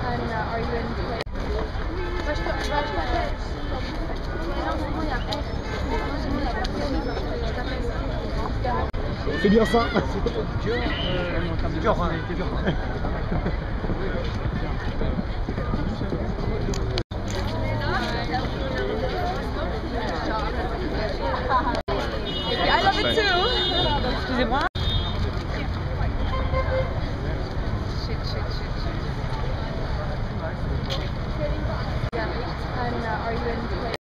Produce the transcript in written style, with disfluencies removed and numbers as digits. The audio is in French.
And are you in play? C'est bien ça. C'est dur, hein.